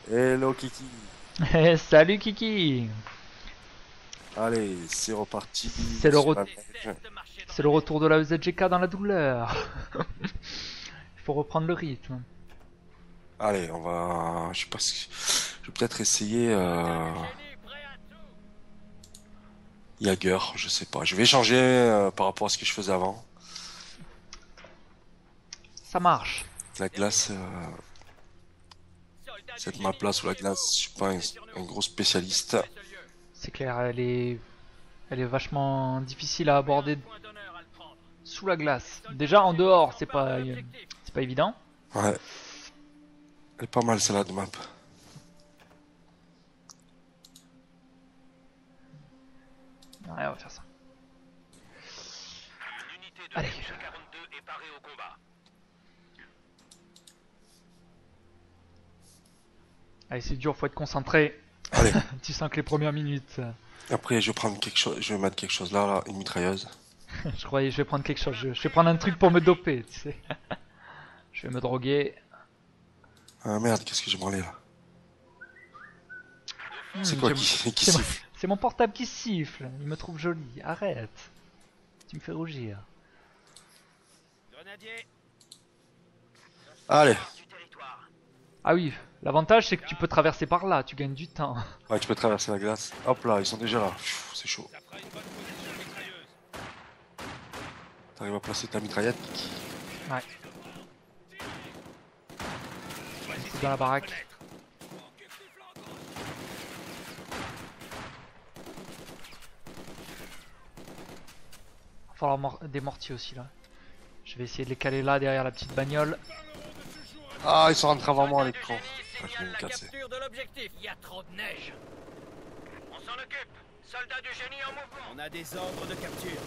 Hello Kiki. Salut Kiki. Allez, c'est reparti C'est le, sur re- la neige. c'est le retour de la ZGK dans la douleur. Il faut reprendre le rythme. Allez, on va. Je sais pas si. Je vais peut-être essayer Jagger, je sais pas. Je vais changer par rapport à ce que je faisais avant. Ça marche. La glace, cette map là sous la glace, je suis pas un gros spécialiste. C'est clair, elle est vachement difficile à aborder sous la glace. Déjà en dehors, c'est pas évident. Ouais, elle est pas mal celle-là de map. Ouais, on va faire ça. Allez. Allez, c'est dur, faut être concentré. Allez, Tu sens que les premières minutes. après je vais prendre quelque chose, je vais mettre quelque chose là, une mitrailleuse. Je croyais, je vais prendre quelque chose. Je vais prendre un truc pour me doper, tu sais. Je vais me droguer. Ah merde, qu'est-ce que j'ai branlé là? C'est quoi J'aime- qui C'est mon... siffle? c'est mon portable qui siffle. Il me trouve jolie. Arrête. Tu me fais rougir. Allez, Ah oui, l'avantage c'est que tu peux traverser par là. Tu gagnes du temps. ouais, tu peux traverser la glace. Hop là, ils sont déjà là. Pfiou, c'est chaud. T'arrives à placer ta mitraillette, Kiki? Ouais. C'est dans la baraque. Il va falloir des mortiers aussi là. Je vais essayer de les caler là derrière la petite bagnole. Ah, ils sont rentrés avant moi, les cons. Ah, je vais me La casser. capture de l'objectif. Il y a trop de neige. On s'en occupe. Soldats du génie en mouvement. On a des ordres de capture.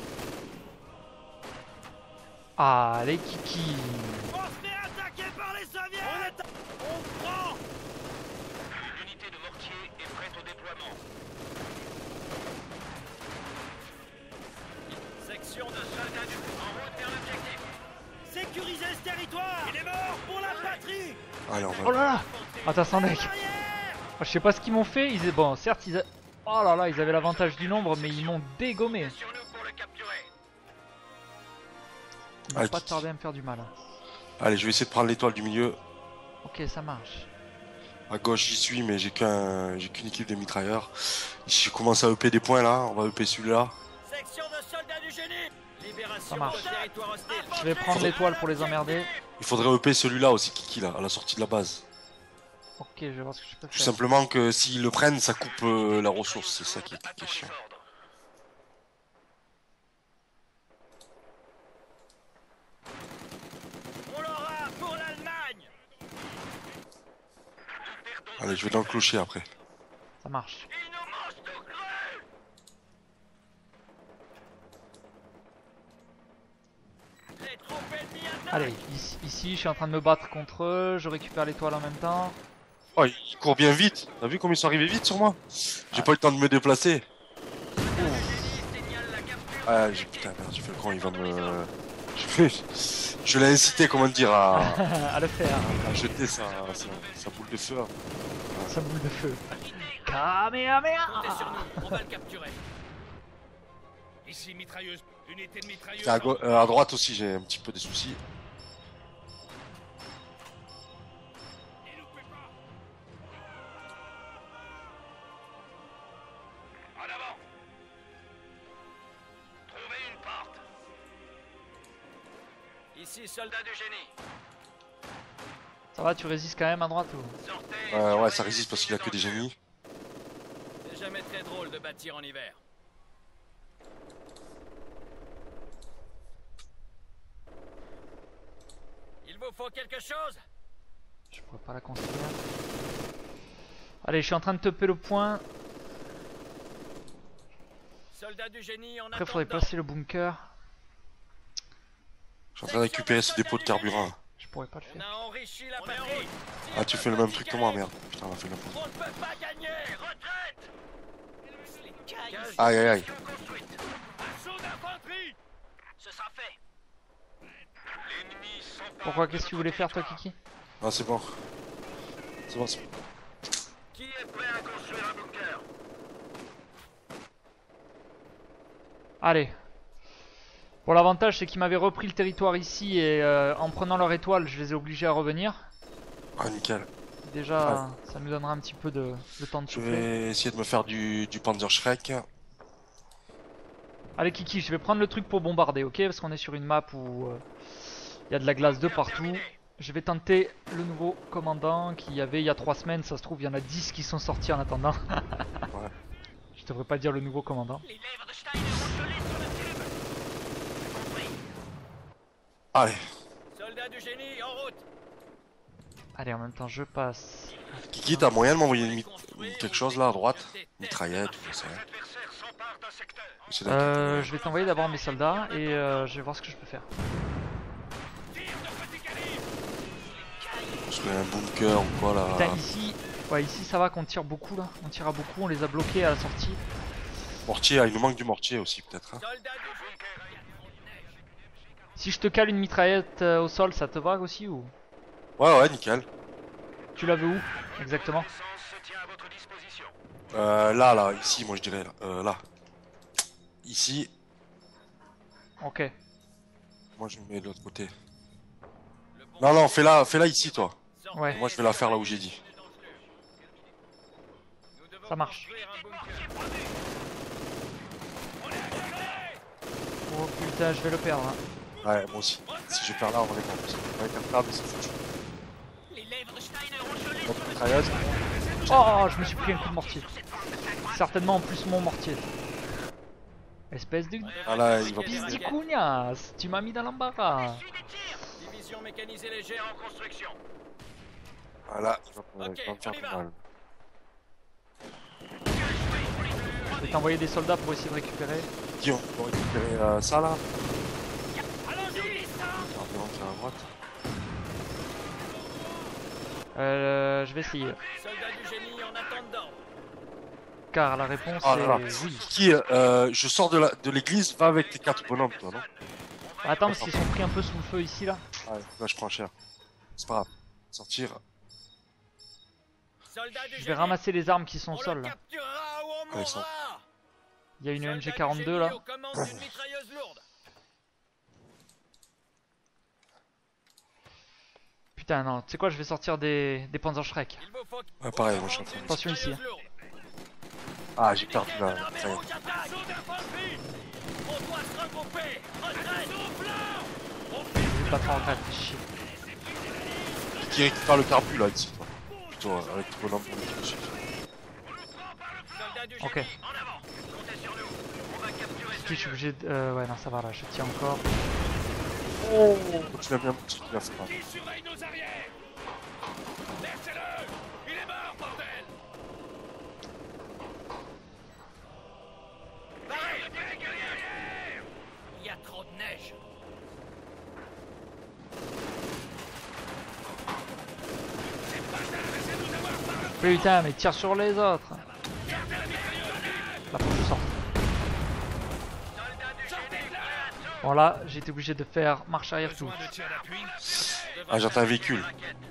Ah, les kiki. On se fait attaquer par les soviets. On prend. Une unité de mortier est prête au déploiement. Section de soldats du en route vers l'objectif. Sécuriser ce territoire. Il est mort pour la patrie. Allez, on Oh va. là là. Attends, mec. Arrière. Je sais pas ce qu'ils m'ont fait. Bon, certes, oh là là, ils avaient l'avantage du nombre, mais ils m'ont dégommé. Sur nous pour le capturer. Ils vont Allez, pas Kiki. tarder à me faire du mal. Allez, je vais essayer de prendre l'étoile du milieu. Ok, ça marche. À gauche, j'y suis, mais j'ai qu'une équipe de mitrailleurs. Je commence à EP des points là. On va EP celui-là. Section de soldats du génie. Libération Ça marche. de territoire hostile. Je vais prendre l'étoile pour les emmerder. Il faudrait EP celui-là aussi, Kiki, là, à la sortie de la base. Ok, je vais voir ce que je peux Tout faire. simplement que s'ils le prennent, ça coupe la ressource. C'est ça qui est chiant. On l'aura pour l'Allemagne. Allez, je vais dans le clocher après. Ça marche. Il nous mange tout cru. Les troupes ennemies attaquent. Allez, ici, je suis en train de me battre contre eux. Je récupère l'étoile en même temps. Oh, ils courent bien vite. T'as vu comme ils sont arrivés vite sur moi? J'ai pas eu le temps de me déplacer. Le génie signale la capture. Ah, putain, merde, j'ai fait le con, il va me. Je l'ai incité, comment dire, À le faire. à jeter sa boule de feu. Sa boule de feu. Comptez Kamehameha. sur nous. On va le capturer. Ici mitrailleuse. Unité de mitrailleuse. À droite aussi, j'ai un petit peu des soucis. En avant. Trouvez une porte. Ici soldats du génie. Ça va, tu résistes quand même à droite ou? Sortez. Ouais, ça résiste parce qu'il a que des génies. C'est jamais très drôle de bâtir en hiver. Il vous faut quelque chose? Je pourrais pas la construire. Allez, je suis en train de taper le point. Soldats du génie en Après, faudrait attendant. passer le bunker. Je suis en train de récupérer ce dépôt de carburant. Je pourrais pas le On faire. a enrichi la patrie. Ah, tu fais le même truc que moi, merde. Putain, on a fait n'importe On ne peut pas gagner. Retraite. Aïe, aïe, aïe. Construite. Assaut d'infanterie. Ce sera fait. L'ennemi s'empare Pourquoi? de Qu'est-ce que tu notre voulais faire, toi, territoire. Kiki? Ah, c'est bon. C'est bon, c'est bon. Qui est prêt à construire un bunker? Allez. Bon, l'avantage c'est qu'ils m'avaient repris le territoire ici et en prenant leur étoile, je les ai obligés à revenir. Ah, nickel. Déjà, ça nous donnera un petit peu de temps de Je souffler. vais essayer de me faire du Panzerschreck. Allez Kiki, je vais prendre le truc pour bombarder, ok? Parce qu'on est sur une map où il y a de la glace de partout. Je vais tenter le nouveau commandant qu'il y avait il y a 3 semaines. Ça se trouve, il y en a 10 qui sont sortis en attendant. Ouais. Je devrais pas dire le nouveau commandant. Les lèvres de Steiner ont gelé sur le tube. Compris. Allez, Soldats du génie, en route. Allez, en même temps, je passe. Kiki, t'as moyen de m'envoyer quelque chose là à droite? Mitraillette, je sais. J'essaie d'inquiéter. Je vais t'envoyer d'abord mes soldats et je vais voir ce que je peux faire. Je fais un bunker ou quoi là. Putain, ici, ouais, ici ça va qu'on tire beaucoup là. On tire à beaucoup, on les a bloqués à la sortie. Mortier, ah, il nous manque du mortier aussi peut-être. Hein. Soldats du bunker. Si je te cale une mitraillette au sol, ça te va aussi ou? Ouais, nickel. Tu la veux où exactement? Là, ici, moi je dirais là. Là. Ici, Ok. moi je me mets de l'autre côté. Non, fais-la ici toi. Ouais, Moi je vais la faire là où j'ai dit. ça marche. Oh putain, je vais le perdre. Hein. Ouais, moi aussi. Si je perds là, on va les prendre. On va les faire mais c'est foutu. Les lèvres de Steiner ont gelé Hop, sur le mitrailleuse. Oh, je me suis pris un coup de mortier. Certainement en plus mon mortier. Espèce de... Ah là, il va Pisse de cugnasse, tu m'as mis dans l'embarras. Division mécanisée légère en construction. Voilà, il va Ok, me faire on y du va. mal. Je vais t'envoyer des soldats pour essayer de récupérer. Qui on peut récupérer ça là? Allons-y. Carburant qui est à droite. Je vais essayer. Soldats du génie en attendant. Car la réponse Ah là là. est oui. Qui, je sors de l'église, va avec tes 4 bonhommes toi, non? Attends, parce qu'ils sont pris un peu sous le feu ici là. Ouais, là je prends cher. C'est pas grave. Sortir. Soldats du Je vais génie. ramasser les armes qui sont On au sol le là. capturera ou on Ouais, ils sont- mourra. Il y a une Soldats du MG42 génie là. aux commandes d'une mitrailleuse lourde. Putain, non, tu sais quoi, je vais sortir des Panzerschreck. Il vous faut Ouais, pareil, moi je suis en train de... Attention ici. mitrailleuse lourde. Ah, j'ai perdu là. Ça y est. On doit se regrouper. Retraite. Je vais pas faire en retraite, fais chier. Qui récupère le carbu là ici toi. Plutôt avec tes bonhommes pour les dessus. Soldats du Ok. génie, en avant. Comptez sur nous. On va capturer Qui ce je suis lieu. obligé de... ouais, non, ça va là, je tiens encore. Oh, tu l'as bien petit, tu l'as fait pas. Qui surveille nos arrières? Laissez-le. Il est mort, bordel. Pareil. Il y a trop de neige. Putain, mais tire sur les autres. Là, faut que je sorte. Bon là, j'ai été obligé de faire marche arrière tout. Ah, j'entends un véhicule.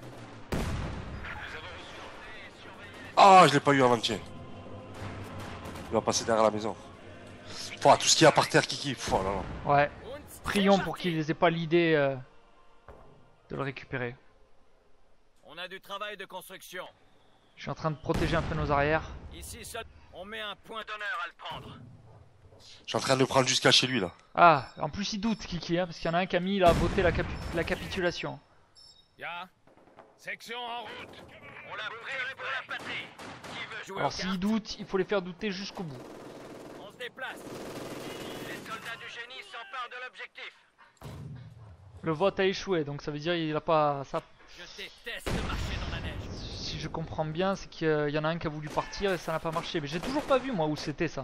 Ah, je l'ai pas eu en entier. Il va passer derrière la maison. Pouah, tout ce qu'il y a par terre, Kiki. Pouah, là, là. Ouais, prions pour qu'ils aient pas l'idée de le récupérer. On a du travail de construction. Je suis en train de protéger un peu nos arrières. Ici, seul, on met un point d'honneur à le prendre. Je suis en train de le prendre jusqu'à chez lui là. Ah, en plus il doute Kiki, hein, parce qu'il y en a un qui a mis là, voté la capitulation. Ya. Section en route. On l'a pris pour la patrie. Qui veut jouer Alors aux s'il cartes? doute, il faut les faire douter jusqu'au bout. On se déplace. Les soldats du génie s'emparent de l'objectif. Le vote a échoué, donc ça veut dire il a pas... Ça, Je déteste marcher dans la neige. si je comprends bien, c'est qu'il y en a un qui a voulu partir et ça n'a pas marché. Mais j'ai toujours pas vu moi où c'était ça.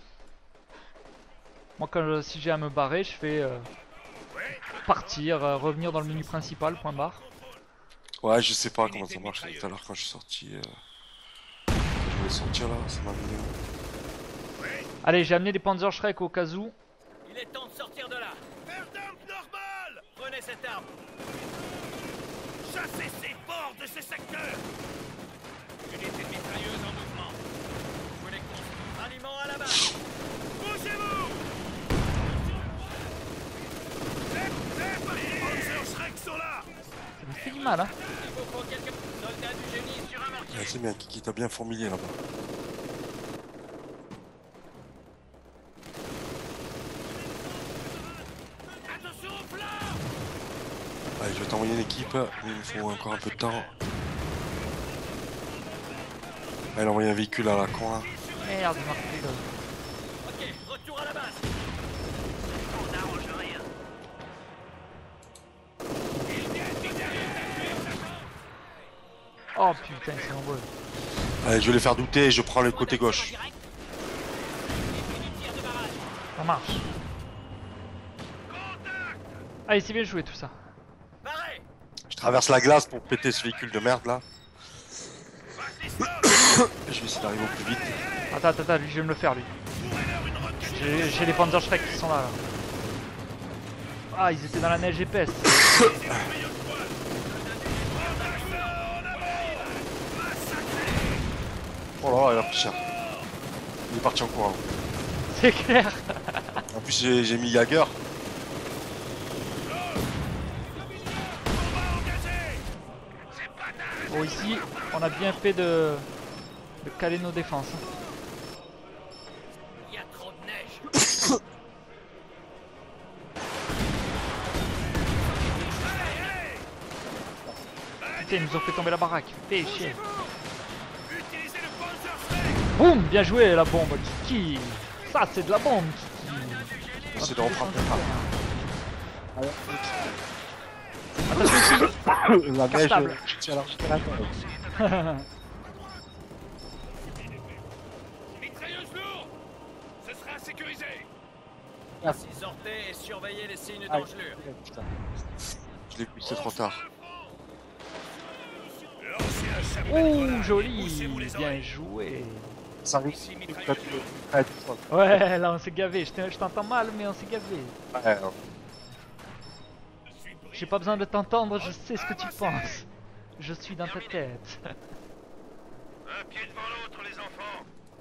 Moi quand si j'ai à me barrer, je fais partir, revenir dans le menu principal, point barre. Ouais, je sais pas comment ça marche tout à l'heure quand je suis sorti. Je voulais sortir là, ça m'a mis. Allez, j'ai amené des Panzerschreck au cas où. Il est temps de sortir de là. Faire dump normal. Prenez cette arme. Chassez ces bords de ce secteur. mal, hein. Soldat du génie sur un mortier. Ouais, c'est bien, Kiki, t'as bien fourmillé là-bas. Attention au flanc. Allez, je vais t'envoyer une équipe, mais il me faut encore un peu de temps. Elle a envoyé un véhicule à la con là. Merde, il m'a repris là. Ok, retour à la base. On n'arrange rien. Oh putain, c'est nombreux. Allez, je vais les faire douter et je prends le côté gauche. Ça marche. Allez, c'est bien joué tout ça. Pareil. Je traverse la glace pour péter ce véhicule de merde là. Je vais essayer d'arriver au plus vite. Attends, lui, je vais me le faire lui. J'ai les Panzerschreck qui sont là, là. Ah, ils étaient dans la neige épaisse. Oh là là, il a pris cher. Il est parti en courant. C'est clair. En plus, j'ai mis Jagger. Bon, ici, on a bien fait de caler nos défenses. Il y a trop de neige. Putain, ils nous ont fait tomber la baraque. Fais chier. Utilisez le Panzerschreck. Boum, bien joué la bombe, Kiki. Ça, c'est de la bombe, Kiki. J'essaie de reprendre Attention, la neige. Cartable. Je tiens à la recherche. Mitrailleuse lourde. Ce sera sécurisé. Ah. Sortez et surveillez les signes d'engelure. Putain. Je l'ai vu, c'est trop tard. ouh, joli. Bien joué. Ça arrive. Ouais, là, on s'est gavé. Je t'entends mal, mais on s'est gavé. Ouais, J'ai pas besoin de t'entendre, je sais ce que tu penses. Je suis dans ta tête. Un pied devant l'autre, les enfants.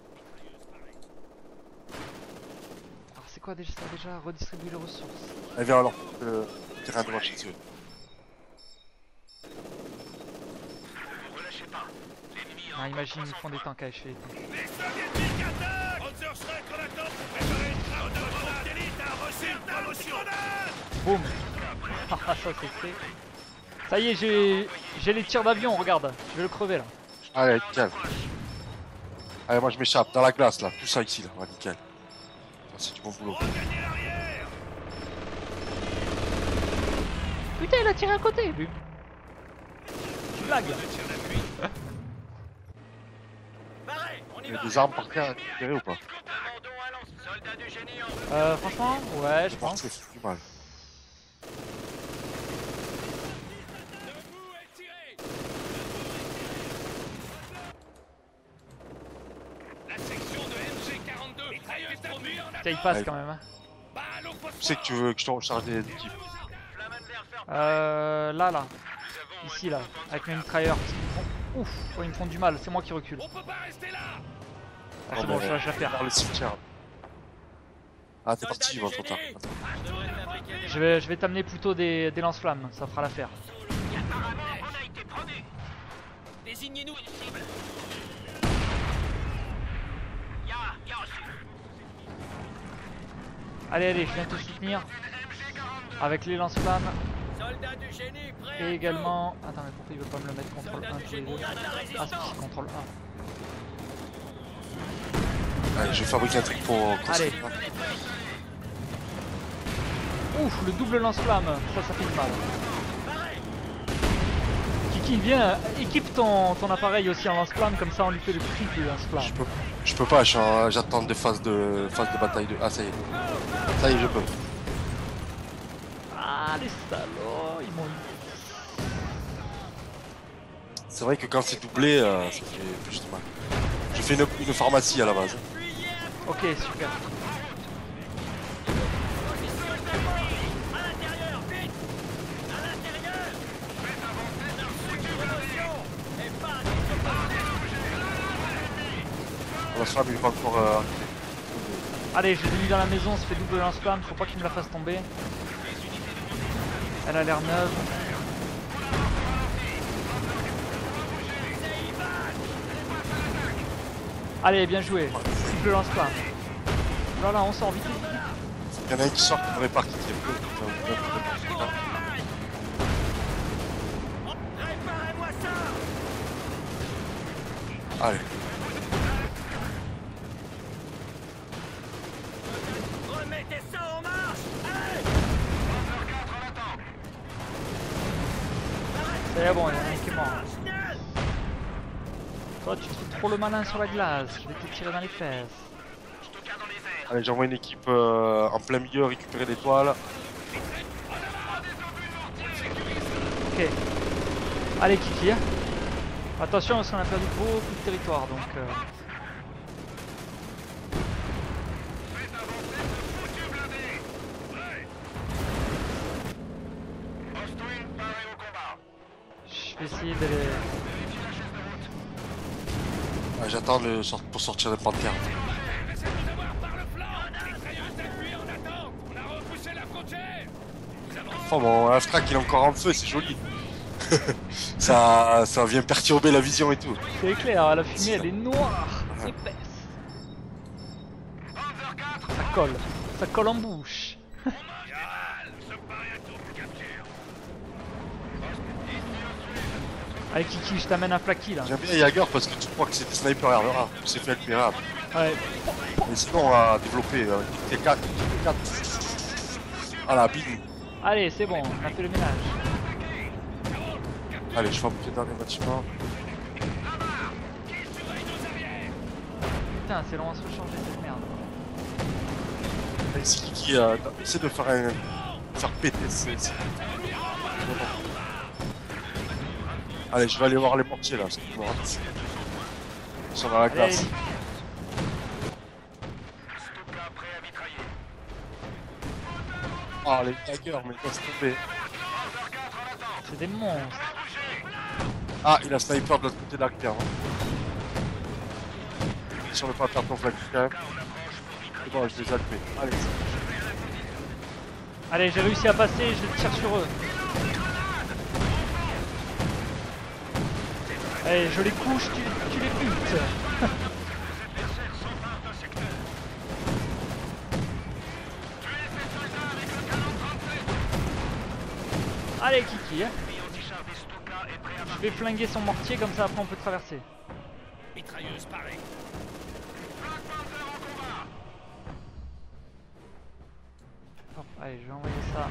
Alors, c'est quoi déjà ça déjà? Redistribuer les ressources. allez, viens alors. Terrain de marche dessus. Ah, imagine, ils font des tanks à effet. Les soviétiques attaquent. Panzerschreck en attente pour préparer une trappe de grenade. L'élite a reçu une promotion. Boum. Ah, ça c'est fait. Ça y est, j'ai les tirs d'avion, regarde. Je vais le crever là. Allez, nickel. Allez, moi je m'échappe dans la glace là. Tout ça ici là. Ouais, nickel. Ça, c'est du bon boulot. Regagnez l'arrière. Putain, il a tiré à côté, lui. Tu blagues là. Pareil, on y Il y a va. des armes par terre à récupérer ou pas? Commandons un lance. Soldat du génie en Franchement, ouais, je Par pense. contre, c'est du mal. debout et tirez. La section de MG42. Mitrailleuse promue en Putain, il passe quand même. Hein. balle au Tu poste. sais que tu veux que je te recharge des équipes. Là. Ici là, avec mes mitrailleurs. Ouf, oh, ils me font du mal, c'est moi qui recule. On peut pas rester là. Ah, c'est bon, je lâche l'affaire. Vers le cimetière. Ah, t'es parti, trop tard. Attends. Je vais t'amener plutôt des lance-flammes, ça fera l'affaire. Apparemment, on a été promu. Désignez-nous une cible. Y'a reçu. Allez, je viens te soutenir. Avec les lance-flammes. Soldat du génie prêt. Et également... Attends, mais pourquoi il veut pas me le mettre contrôle 1 tous les deux? Ah, c'est contrôle 1. Allez, je vais fabriquer un truc pour... Allez. Ouf, le double lance-flamme, ça fait du mal. Kiki, viens, équipe ton appareil aussi en lance-flamme, comme ça on lui fait le triple lance-flamme. Je peux pas, j'attends des phases de bataille de... Ah, ça y est. Ça y est, je peux. Ah, les salauds, ils m'ont eu. C'est vrai que quand c'est doublé, ça fait plus de mal. Je fais une pharmacie à la base. Ok, super. À l'intérieur, vite. À l'intérieur. Faites avancer leur sécurisation. Et pas On va se faire une fois encore... Allez, je l'ai mis dans la maison, ça fait double lance-flamme, faut pas qu'il me la fasse tomber. Elle a l'air neuve. Allez, bien joué. Coupe le lance-flamme. Là, là, on sort vite. Il y en a un qui sort pour réparer qui est bleu. Réparez-moi ça. Allez. Remettez ça en marche. Allez. C'est bon, il y en a un qui est mort. Schnell. Toi, tu te fais trop le malin sur la glace. Je vais te tirer dans les fesses. Allez, j'envoie une équipe en plein milieu récupérer des toiles. Ok. Allez, Kiki. Attention, parce qu'on a perdu beaucoup de territoire, donc... Je vais essayer de les... Ouais, j'attends pour sortir des panthères. Laissez-nous avoir par le flanc. Mitrailleuse d'appui en attente. On a repoussé la frontière. Nous avons Oh bon, l'Aftrak il est encore en feu, c'est joli. ça vient perturber la vision et tout. C'est clair, la fumée elle est noire, épaisse. Ça colle en bouche. Allez Kiki, je t'amène un Flaky là. J'aime bien Jagger parce que tu crois que c'est des snipers Herrera, c'est fait admirable. Ouais. Mais sinon on a développé T4. Voilà, bing. Allez, c'est bon, on a fait le ménage. Allez, je fabrique le dernier bâtiment. Putain, c'est long à se recharger cette merde. Ici Kiki essaie de faire péter Allez, je vais aller voir les mortiers là, parce qu'ils me ratent. Ils sont dans la glace. Allez. Ah, les Jaggers, mais laisse tomber. C'est des monstres. Ah, il a sniper de l'autre côté de la rivière. Si on ne veut pas perdre ton flag quand même. C'est bon, je les ai allumés. Allez, Allez, j'ai réussi à passer, je tire sur eux. Allez, je les couche, tu les butes. Allez Kiki, hein. Je vais flinguer son mortier comme ça après on peut traverser. mitrailleuse parée. Hop, allez, je vais envoyer ça.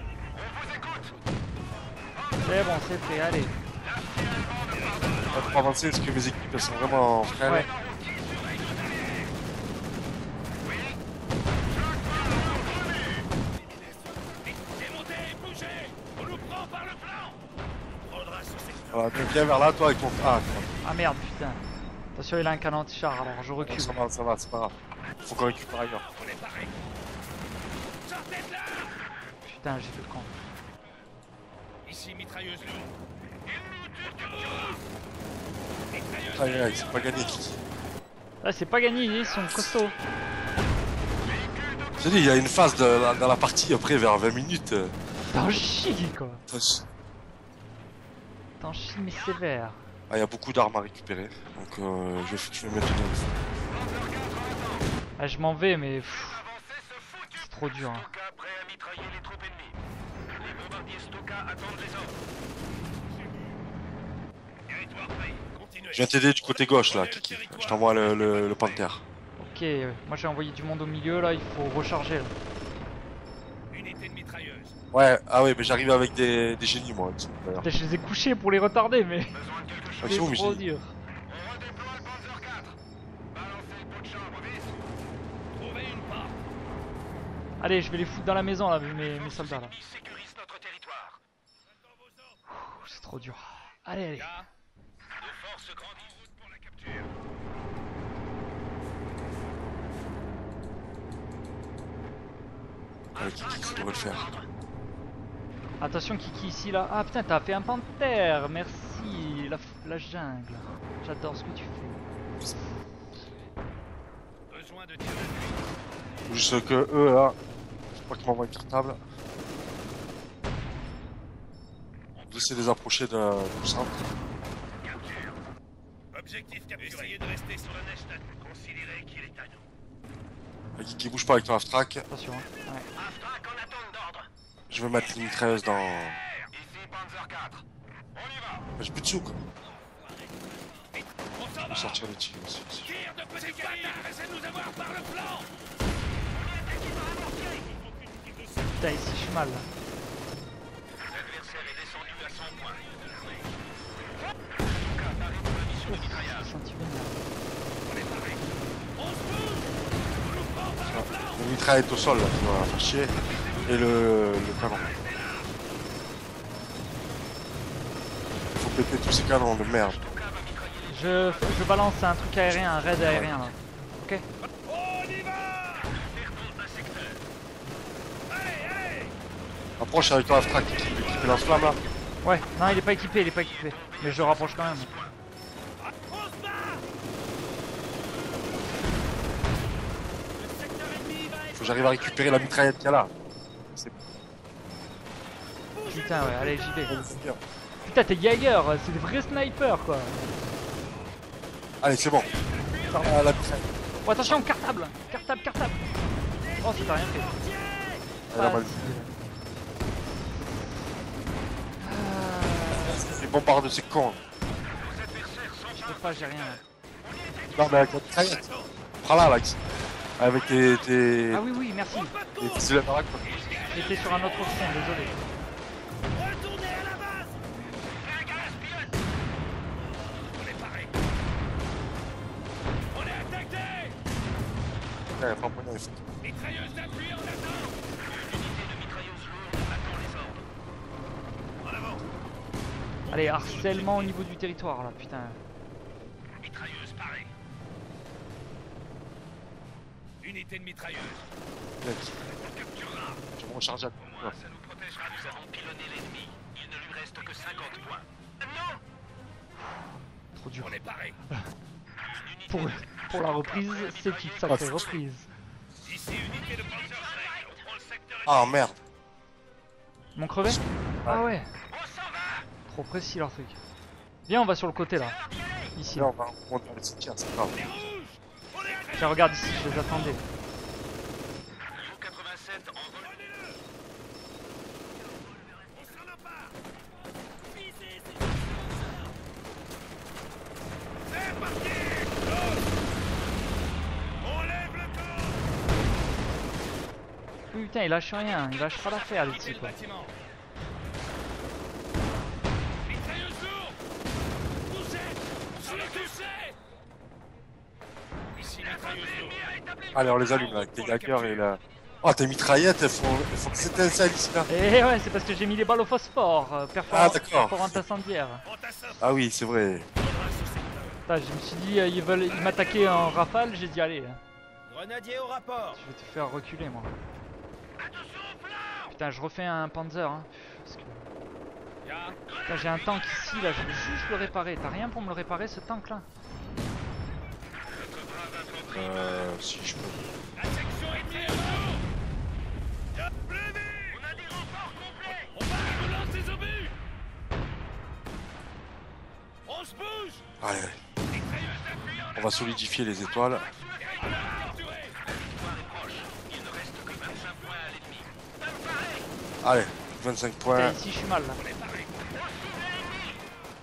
C'est bon, c'est fait, allez. on va trop avancer parce que mes équipes elles sont vraiment frêles. Ouais. Démontez, bougez. On nous prend par le flanc. On prendra ce secteur. Voilà, donc viens vers là, toi, avec ton. Ah, Ah merde, putain. Attention, il a un canon anti-char, alors je recule. ça va, c'est pas grave. Faut qu'on récupère ailleurs. On est paré. Sortez de là. Putain, j'ai fait le con. Ici, mitrailleuse lourde. Aïe aïe, c'est pas gagné, Kiki. Là, c'est pas gagné, ils sont costauds. Je te dis, il y a une phase dans la partie après, vers 20 minutes. T'en chies, quoi. Ah, T'en chies, mais sévère. il y a beaucoup d'armes à récupérer. Donc, je vais mettre une. Ah, je m'en vais, mais. C'est trop dur. Hein. Stoka prêt à mitrailler les troupes ennemies. Les bombardiers Stoka attendent les ordres. Territoire pris. Continuez. Je viens t'aider du côté gauche là, Kiki. Je t'envoie le panthère. Ok, moi j'ai envoyé du monde au milieu, là, il faut recharger. Là. Unité de mitrailleuse. Ouais, ah ouais, mais j'arrive avec des génies moi. D'ailleurs. Putain, je les ai couchés pour les retarder, mais. Besoin de quelque chose. Ah, C'est c'est où, mais trop j'ai- dur. On redéploie le Panzer 4. Balancez le pot de chambre, vite. Trouvez une porte. Allez, je vais les foutre dans la maison, là, mes soldats, là. Ils sécurisent notre territoire. Ouh, c'est trop dur. Allez, allez. Là, nos forces grandissent en route pour la capture. Allez, Kiki, ça devrait le faire. Attention, Kiki, ici, là. Ah, putain, t'as fait un panthère. Merci, la jungle. J'adore ce que tu fais. Besoin de tir d'appui. Juste que eux là, je crois qu'ils m'envoient une cartable. On essaie de les approcher du centre. Objectif capturé. Essayez de rester sur la neige. Considérez qu'il est à nous. Qui bouge pas avec ton half-track. Attention, hein. Ouais. Half-track en attente d'ordre. Je vais mettre une mitrailleuse dans. Ici Panzer 4. On y va. J'ai plus de sous quoi. On s'en Je va. vais sortir les tirs aussi. Tire de petits calibres. Essayez de nous avoir par le flanc. Putain, ici je suis mal là. L'adversaire est descendu à 100 points. J'ai senti vénère. On se bouge. On nous prend par le flanc. Le mitraille est au sol là, tu vas faire chier. Et le canon. Faut péter tous ces canons de merde. Je balance un truc aérien, un raid aérien là. Ok. On y va. Perdons un secteur. Allez, allez. Approche avec ton half-track qui fait lance-flamme là. Ouais, non il est pas équipé, Mais je rapproche quand même. On se bat. Le secteur ennemi va être... Faut que j'arrive à récupérer la mitraillette qu'il y a là. C'est Putain ouais, allez j'y vais. bien. Putain t'es Jaeger, c'est des vrais snipers quoi. Allez, c'est bon. Ah, la mitraillette. Oh attention, cartable. Oh ça t'a rien fait. Elle a mal. Les bombardes de ces cons. Je peux pas, j'ai rien. Non mais avec la mitraillette. Prends-la Alex. Avec tes... Ah oui, merci. tes fusils à baraque, quoi. J'étais sur un autre front, désolé. Retournez à la base. Un gaz pilote. On est paré. On est attaqué. Ouais, frappe-moi dans les fous. Mitrailleuse d'appui en attente. Unité de mitrailleuse lourde attend les ordres. En avant. Allez, harcèlement au niveau du territoire là, putain. Mitrailleuse parée. Unité de mitrailleuse. Mec, On capturera. je me recharge à... Au moins, ça nous protégera. Nous avons pilonné l'ennemi. Il ne lui reste que 50 points. Non. Trop dur. On est paré. Pour la reprise, c'est une sacrée reprise. Ici, unité de Panzerschreck. On prend le secteur. Ah merde. Ils m'ont crevé? Ah ouais, On s'en va. trop précis leur truc. Viens, on va sur le côté là. Ici. Là, on va monter dans les cimetières, c'est grave. Les rouges. On est attaqué. Tiens, regarde ici, je les attendais. Niveau 87 en vol. On s'en empare. Visez ces... C'est parti. On lève le corps. Putain, il lâche rien, il lâche pas l'affaire les Visez types. le bâtiment. Mitrailleuse lourde. Touché. Sur le touché. Ici, mitrailleuse lourde. Allez, on les allume là, avec tes gaggers et la... Oh, tes mitraillettes, elles font que c'était ça ici là. Eh ouais, c'est parce que j'ai mis les balles au phosphore, Ah, d'accord. perforante incendiaire. On t'assomme. Ah oui, c'est vrai. Putain, je me suis dit, ils m'attaquaient en rafale, j'ai dit allez, Grenadier au rapport. je vais te faire reculer moi. Attention au flanc. Putain, je refais un panzer, hein. Parce que... Ya. Putain, j'ai un tank ici, là, je veux juste le réparer. T'as rien pour me le réparer, ce tank là? Si je peux. La section ennemie est autour. Plus vite. On a des renforts complets. On va, on lance des obus. On se bouge. Allez, Mitrailleuse d'appui en on va solidifier les étoiles. territoire capturé. La victoire est proche. Il ne reste que 25 points à l'ennemi. Préparez. Allez, 25 Putain, points. ici, je suis mal là. On est paré. On suit l'ennemi.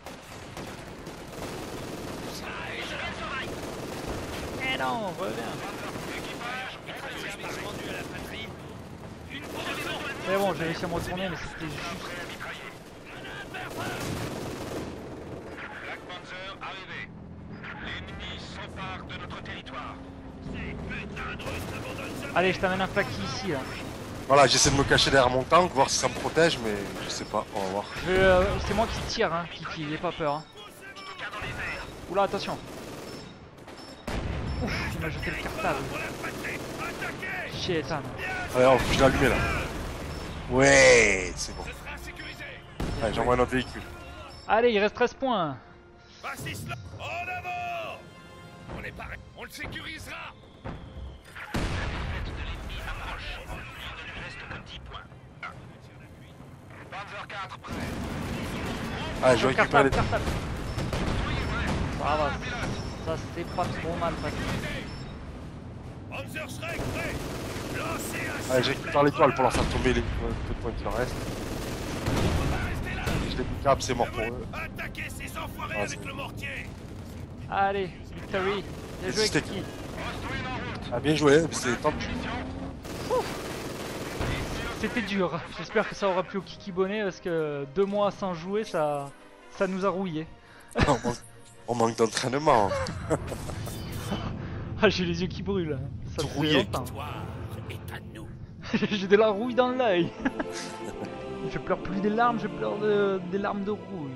Eh non, reviens. Équipage, mitrailleuse rendu à la patrie. Une position. C'est bon, j'ai réussi à me retourner, mais c'était juste. Prêt à mitrailler. Black Panzer arrivé. L'ennemi s'empare de notre territoire. Ces putains de Russes n'abandonnent jamais. Allez, je t'amène un flaki ici là. Voilà, j'essaie de me cacher derrière mon tank, voir si ça me protège, mais je sais pas, on va voir. C'est moi qui tire, hein, Kiki, n'aie pas peur. Hein. Stockard dans les airs. Oula, attention. Ouf, il m'a jeté le cartable. Pour la patrie. Attaquez. Chétan. Allez, hop, je l'ai allumé là. Ouais, c'est bon. Ce sera sécurisé. Allez, j'envoie un autre véhicule. Allez, il reste 13 points. Fasciste là. En avant. On est paré. On le sécurisera. Panzer 4 prêt. Allez, je récupère les... Cartable. Ça va. Ça c'était pas trop mal passé. Panzerschreck prêt. Lancez un Ouais, j'ai récupéré l'étoile pour leur faire tomber les peu de points qu'il leur reste. Je les cap, c'est mort pour eux. Attaquez ces enfoirés Ah, avec c'est- le mortier. Allez, Victory. Bien joué, C'était- Kiki. Ah, bien joué, c'est top. C'était dur. J'espère que ça aura plu au Kiki Bonnet parce que 2 mois sans jouer, ça nous a rouillé. On manque d'entraînement. Ah, j'ai les yeux qui brûlent. Ça Tout fait rouillé. longtemps. Victoire est à nous. J'ai de la rouille dans l'œil. Je pleure plus des larmes, je pleure des larmes de rouille.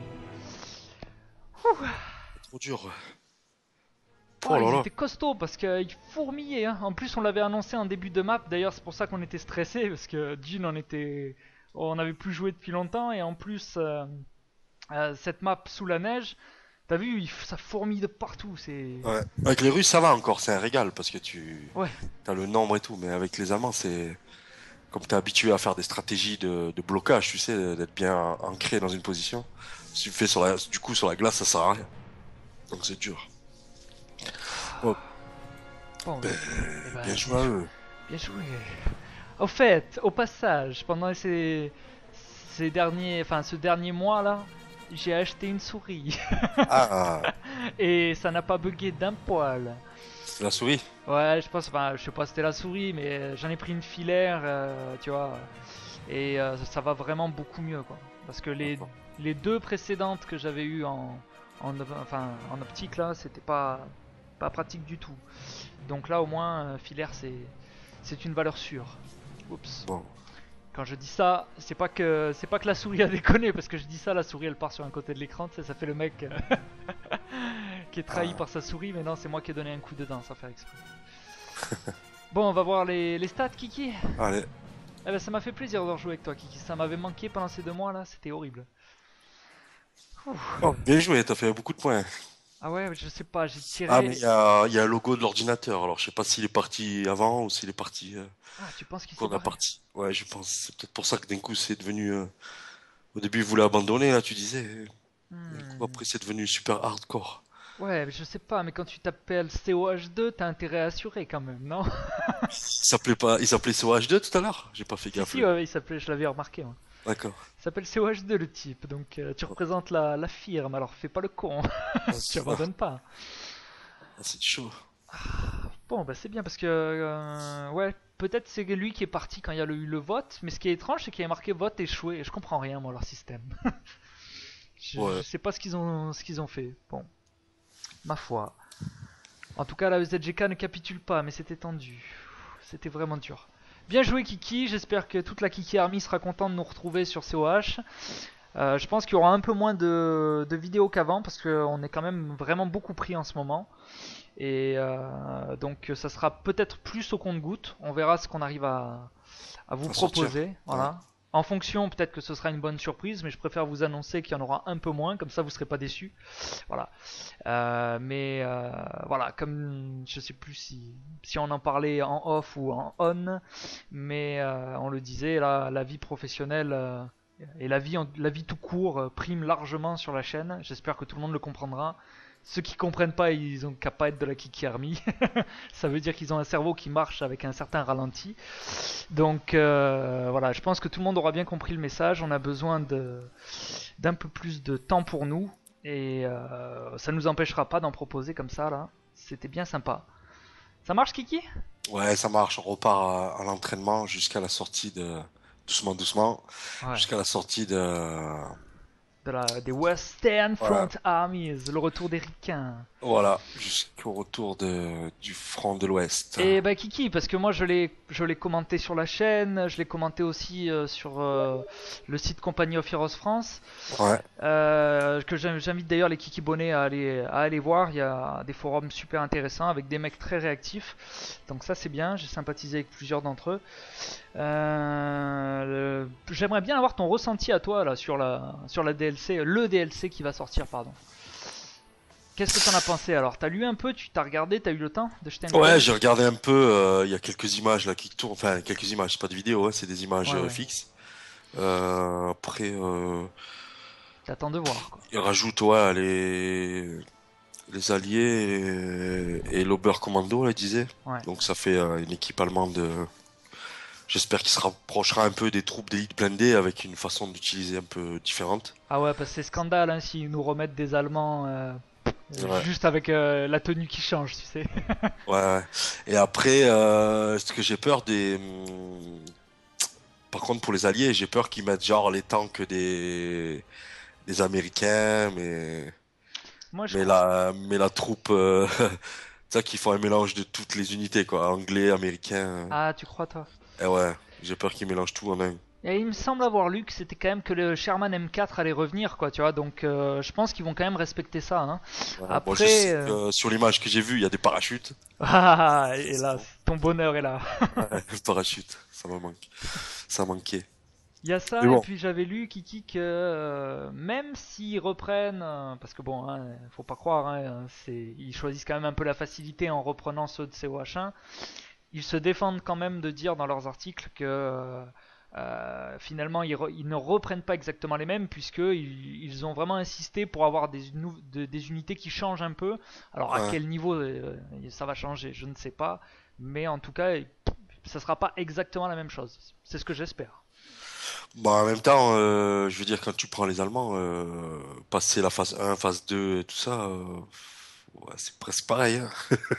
Trop dur. Oh, Oh là ils là. étaient costauds parce qu'ils fourmillaient. Hein. En plus, on l'avait annoncé en début de map. D'ailleurs, c'est pour ça qu'on était stressé parce que Jin on avait plus joué depuis longtemps et en plus, cette map sous la neige, t'as vu, ça fourmille de partout. C'est Ouais. Avec les Russes, ça va encore, c'est un régal parce que Ouais. t'as le nombre et tout, mais avec les Allemands, c'est comme t'es habitué à faire des stratégies de blocage, tu sais, d'être bien ancré dans une position. Si tu fais du coup sur la glace, ça sert à rien. Donc c'est dur. Bon, Ben, eh ben, bien joué à eux. Bien joué. Au fait, au passage, pendant ce dernier mois là, j'ai acheté une souris Ah, et ça n'a pas bugué d'un poil. c'est la souris. Ouais, je sais pas si c'était la souris, mais j'en ai pris une filaire, tu vois, et ça va vraiment beaucoup mieux quoi. Parce que D'accord. les 2 précédentes que j'avais eues en optique là, c'était pas pratique du tout. Donc là au moins filaire c'est une valeur sûre. Oups. Bon. Quand je dis ça, c'est pas que la souris a déconné parce que je dis ça, la souris elle part sur un côté de l'écran, tu sais, ça fait le mec qui est trahi par sa souris, mais non, c'est moi qui ai donné un coup dedans sans faire exprès. Bon, on va voir les stats, Kiki. Allez. Eh ben, ça m'a fait plaisir de rejouer avec toi, Kiki. Ça m'avait manqué pendant ces 2 mois là, c'était horrible. Oh, bien joué, t'as fait beaucoup de points. Ah ouais, je sais pas, j'ai tiré. Ah, mais il y a un logo de l'ordinateur, alors je sais pas s'il est parti avant ou s'il est parti Ah, tu penses qu'il s'est qu'on a barré? parti. Ouais, je pense. C'est peut-être pour ça que d'un coup c'est devenu. Au début, il voulait abandonner, là, tu disais. D'un coup, après, c'est devenu super hardcore. Ouais, mais je sais pas, mais quand tu t'appelles COH2, t'as intérêt à assurer quand même, non? Il s'appelait COH2 tout à l'heure? J'ai pas fait Si, gaffe. si, ouais, il s'appelait, je l'avais remarqué, moi. D'accord. Il s'appelle COH2 le type, donc tu représentes la firme, alors fais pas le con, tu abandonnes pas. Ah, c'est chaud. Bon, bah c'est bien parce que, ouais, peut-être c'est lui qui est parti quand il y a eu le vote, mais ce qui est étrange, c'est qu'il y a marqué vote échoué, et je comprends rien, moi, leur système. Je sais pas ce qu'ils ont fait. Bon, ma foi. En tout cas, la EZGK ne capitule pas, mais c'était tendu. C'était vraiment dur. Bien joué Kiki, j'espère que toute la Kiki Army sera contente de nous retrouver sur COH. Je pense qu'il y aura un peu moins de vidéos qu'avant parce qu'on est quand même vraiment beaucoup pris en ce moment. Et donc ça sera peut-être plus au compte-gouttes. On verra ce qu'on arrive à vous proposer. Voilà. En fonction, peut-être que ce sera une bonne surprise, mais je préfère vous annoncer qu'il y en aura un peu moins, comme ça vous serez pas déçus. Voilà. Mais voilà, comme je sais plus si on en parlait en off ou en on, mais on le disait, la vie professionnelle et la vie tout court prime largement sur la chaîne. J'espère que tout le monde le comprendra. Ceux qui comprennent pas, ils ont qu'à pas être de la Kiki Army. Ça veut dire qu'ils ont un cerveau qui marche avec un certain ralenti. Donc voilà, je pense que tout le monde aura bien compris le message. On a besoin d'un peu plus de temps pour nous. Et ça nous empêchera pas d'en proposer comme ça là. C'était bien sympa. Ça marche Kiki? Ouais, ça marche. On repart à l'entraînement jusqu'à la sortie de... Doucement, doucement. Ouais. Jusqu'à la sortie des Western Front Voilà. Armies, le retour des ricains. Voilà, jusqu'au retour du front de l'Ouest. Et bah Kiki, parce que moi je l'ai commenté sur la chaîne, je l'ai commenté aussi sur le site Company of Heroes France, Ouais. que j'invite d'ailleurs les Kiki Bonnets à aller voir. Il y a des forums super intéressants avec des mecs très réactifs, donc ça c'est bien. J'ai sympathisé avec plusieurs d'entre eux. J'aimerais bien avoir ton ressenti à toi là sur la DLC, le DLC qui va sortir, pardon. Qu'est-ce que t'en as pensé alors? T'as lu un peu, tu t'as regardé, t'as eu le temps de jeter un coup Ouais, d'œil? j'ai regardé un peu. Il y a quelques images là qui tournent. Enfin, quelques images, c'est pas de vidéo, hein, c'est des images Ouais. fixes. Après, T'attends de voir quoi. ils rajoutent ouais, Les Alliés et l'Oberkommando, là, ils disaient. Ouais. Donc ça fait une équipe allemande. J'espère qu'il se rapprochera un peu des troupes d'élite blindées avec une façon d'utiliser un peu différente. Ah ouais, parce que c'est scandale hein, s'ils nous remettent des Allemands Ouais. juste avec la tenue qui change, tu sais. Ouais, ouais. Et après, ce que j'ai peur par contre, pour les Alliés, j'ai peur qu'ils mettent genre les tanks des Américains, Moi, je mais crois. la troupe, tu sais, qu'ils font un mélange de toutes les unités, quoi. Anglais, américain. Ah, tu crois, toi? Et ouais, j'ai peur qu'ils mélangent tout en un. Et il me semble avoir lu que c'était quand même que le Sherman M4 allait revenir, quoi, tu vois. Donc, je pense qu'ils vont quand même respecter ça. Hein. Ouais, bon, je Après, sais que sur l'image que j'ai vue, il y a des parachutes. ah, hélas, Bon, ton bonheur est là. ouais, parachutes, ça me manque. Ça manquait. Il y a Mais ça, et bon, puis j'avais lu, Kiki, que même s'ils reprennent, parce que bon, hein, faut pas croire, hein, ils choisissent quand même un peu la facilité en reprenant ceux de COH1, ils se défendent quand même de dire dans leurs articles que finalement ils ne reprennent pas exactement les mêmes, puisqu'ils ont vraiment insisté pour avoir des unités qui changent un peu. Alors à ouais. quel niveau ça va changer, je ne sais pas, mais en tout cas, ça sera pas exactement la même chose. C'est ce que j'espère. Bah, en même temps, je veux dire, quand tu prends les Allemands, passer la phase 1, phase 2 et tout ça, ouais, c'est presque pareil, hein.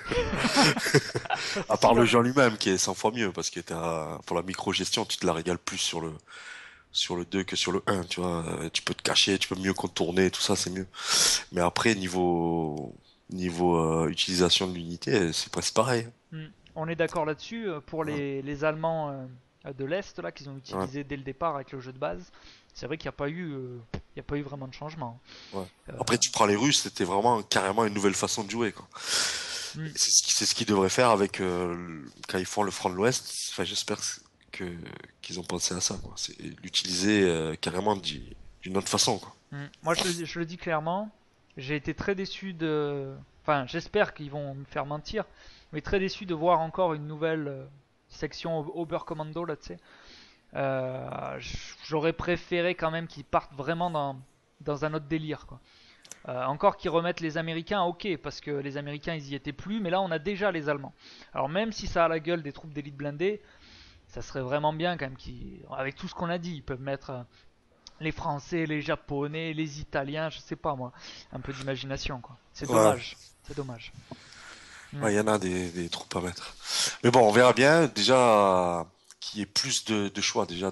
Ça c'est À part sûr. le jeu en lui-même qui est 100 fois mieux, parce que pour la micro-gestion, tu te la régales plus sur le 2 que sur le un, tu vois. Tu peux te cacher, tu peux mieux contourner, tout ça, c'est mieux. Mais après, niveau utilisation de l'unité, c'est presque pareil. Hmm. On est d'accord là-dessus. Pour Hein. les Allemands de l'Est, là, qu'ils ont Ouais, utilisé dès le départ avec le jeu de base, c'est vrai qu'il n'y a pas eu, il y a pas eu vraiment de changement. ouais. Euh, Après, tu prends les Russes, c'était vraiment carrément une nouvelle façon de jouer, quoi. hmm. C'est ce qu'ils devraient faire avec quand ils font le front de l'Ouest. Enfin, j'espère que qu'ils ont pensé à ça, quoi. C'est l'utiliser carrément d'une autre façon, quoi. Moi, je le dis clairement, j'ai été très déçu de. Enfin, j'espère qu'ils vont me faire mentir, mais très déçu de voir encore une nouvelle section Oberkommando là, tu sais. J'aurais préféré quand même qu'ils partent vraiment dans un autre délire, quoi. Encore qu'ils remettent les Américains, ok, parce que les Américains ils y étaient plus, mais là on a déjà les Allemands. Alors même si ça a la gueule des troupes d'élite blindées, ça serait vraiment bien quand même avec tout ce qu'on a dit, ils peuvent mettre les Français, les Japonais, les Italiens, je sais pas moi, un peu d'imagination quoi. C'est Ouais, dommage, c'est dommage. Mm. ouais, il y en a des troupes à mettre. Mais bon, on verra bien. Déjà, qu'il y ait plus de choix déjà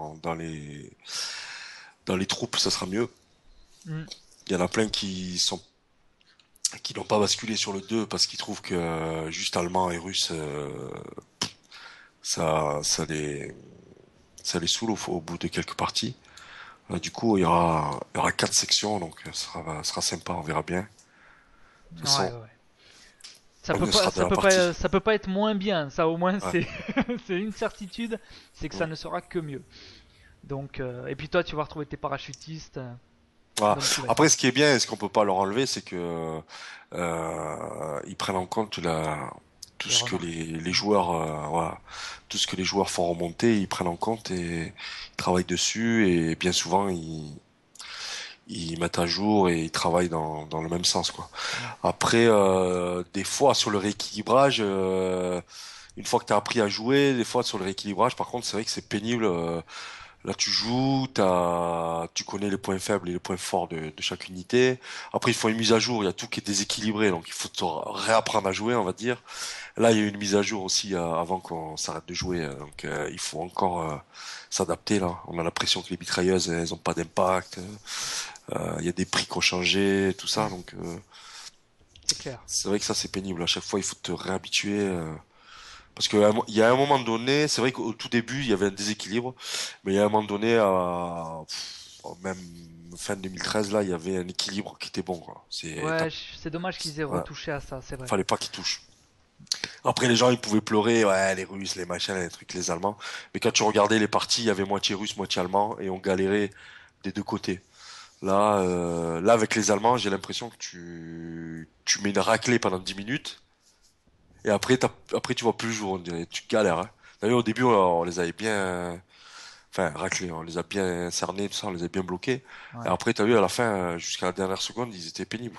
dans les troupes, ça sera mieux. Mm. Il y en a plein qui n'ont pas basculé sur le 2 parce qu'ils trouvent que juste allemand et russe, ça, ça les saoule au bout de quelques parties. Du coup, il y aura 4 sections, donc ça sera sympa, on verra bien. De toute Ouais, façon, ouais. on ne sera de la partie. Ça peut pas être moins bien. Ça au moins Ouais. c'est une certitude, c'est que ça Ouais. ne sera que mieux. Donc et puis toi tu vas retrouver tes parachutistes, Voilà. donc tout va être Après, bien. ce qui est bien et ce qu'on peut pas leur enlever, c'est que ils prennent en compte tout Les ce que remarques. les joueurs, voilà, tout ce que les joueurs font remonter, ils prennent en compte et ils travaillent dessus. Et bien souvent, ils mettent à jour et ils travaillent dans le même sens, quoi. Mm. Après, des fois sur le rééquilibrage, une fois que tu as appris à jouer, des fois sur le rééquilibrage, par contre, c'est vrai que c'est pénible. Là, tu joues, tu connais les points faibles et les points forts de chaque unité. Après, il faut une mise à jour. Il y a tout qui est déséquilibré, donc il faut te réapprendre à jouer, on va dire. Là, il y a eu une mise à jour aussi avant qu'on s'arrête de jouer, donc il faut encore s'adapter. Là, on a l'impression que les mitrailleuses, elles ont pas d'impact. Il y a des prix qui ont changé, tout ça, Mm. donc C'est clair. c'est vrai que ça c'est pénible. À chaque fois, il faut te réhabituer. Parce que il y a un moment donné, c'est vrai qu'au tout début, il y avait un déséquilibre, mais il y a un moment donné, même fin 2013, là, il y avait un équilibre qui était bon, quoi. Ouais, c'est dommage qu'ils aient Ouais, retouché à ça, c'est vrai. fallait pas qu'ils touchent. Après, les gens, ils pouvaient pleurer, ouais, les Russes, les machins, les trucs, les Allemands. Mais quand tu regardais les parties, il y avait moitié Russe, moitié Allemand, et on galérait des deux côtés. Là, avec les Allemands, j'ai l'impression que tu mets une raclée pendant 10 minutes, et après, après tu vois plus le jour, on dirait. Tu galères, hein. D'ailleurs, au début, on les avait bien, enfin, raclés, on les a bien cernés, tout ça, on les a bien bloqués. Et Ouais. après, t'as vu, à la fin, jusqu'à la dernière seconde, ils étaient pénibles, quoi.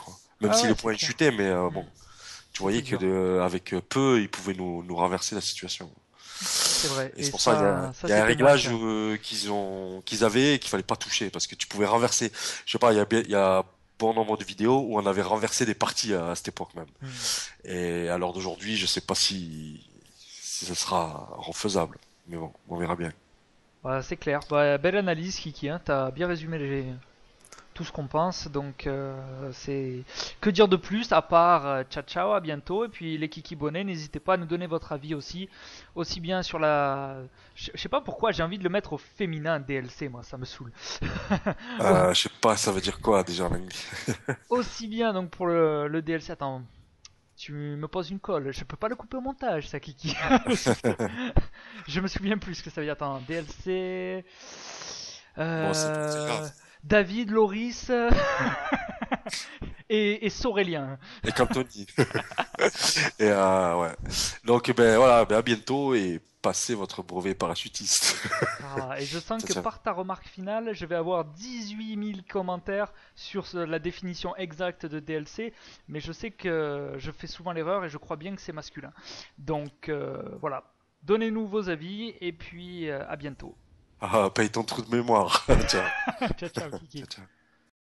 Même Ah si ouais, le c'est point clair. chutait, mais bon, tu voyais C'est que dur. avec peu, ils pouvaient nous renverser la situation. C'est vrai. Et c'est Et pour ça ça il y a un c'était moins le réglage cas. qu'ils avaient et qu'il fallait pas toucher parce que tu pouvais renverser. Je sais pas, il y a bon nombre de vidéos où on avait renversé des parties à cette époque même. Hmm. Et à l'heure d'aujourd'hui, je sais pas si ça sera refaisable. Mais bon, on verra bien. Voilà, c'est clair. Bah, belle analyse, Kiki. Hein. T'as bien résumé tout ce qu'on pense. Donc, c'est que dire de plus à part ciao ciao, à bientôt. Et puis les Kiki Bonnets, n'hésitez pas à nous donner votre avis aussi bien sur la. Je sais pas pourquoi j'ai envie de le mettre au féminin DLC, moi, ça me saoule. Je sais pas, ça veut dire quoi déjà en anglais. Aussi bien donc pour le DLC. Attends, tu me poses une colle. Je peux pas le couper au montage, ça, Kiki. Je me souviens plus ce que ça veut dire. Attends, DLC. Bon, c'est pas très grave. Euh, David, Loris et Sorélien. Et Cantoni. Et ouais. Donc ben voilà, ben à bientôt et passez votre brevet parachutiste. Ah, et je sens Ciao, que ciao. par ta remarque finale, je vais avoir 18 000 commentaires sur la définition exacte de DLC, mais je sais que je fais souvent l'erreur et je crois bien que c'est masculin. Donc voilà, donnez-nous vos avis et puis à bientôt. Ah, paye ton trou de mémoire. Ciao. Ciao ciao Kiki. Ciao, ciao.